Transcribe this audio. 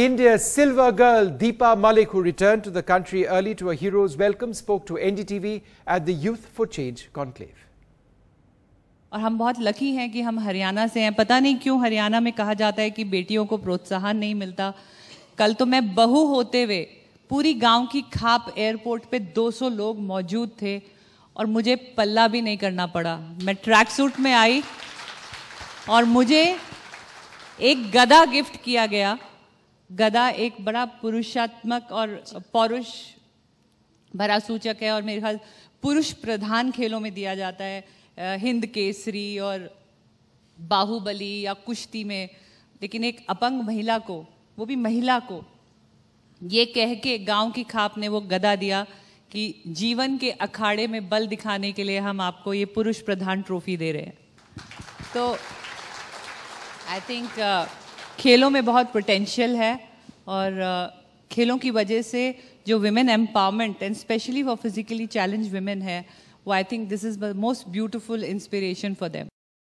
India's silver girl Deepa Malik, who returned to the country early to a hero's welcome, spoke to NDTV at the Youth for Change conclave. और हम बहुत lucky हैं कि हम हरियाणा से हैं। पता नहीं क्यों हरियाणा में कहा जाता है कि बेटियों को प्रोत्साहन नहीं मिलता। कल तो मैं बहू होते हुए पूरी गांव की खाप एयरपोर्ट पे 200 लोग मौजूद थे और मुझे पल्ला भी नहीं करना पड़ा। मैं ट्रैक सूट में आई और मुझे एक गदा गिफ्ट किया गया। गदा एक बड़ा पुरुषात्मक और पौरुष भरा सूचक है और मेरे ख्याल पुरुष प्रधान खेलों में दिया जाता है, हिंद केसरी और बाहुबली या कुश्ती में। लेकिन एक अपंग महिला को, वो भी महिला को, ये कह के गांव की खाप ने वो गदा दिया कि जीवन के अखाड़े में बल दिखाने के लिए हम आपको ये पुरुष प्रधान ट्रॉफी दे रहे हैं। तो आई थिंक खेलों में बहुत पोटेंशियल है और खेलों की वजह से जो women empowerment and specially for physically challenge women है, वो I think this is the most beautiful inspiration for them.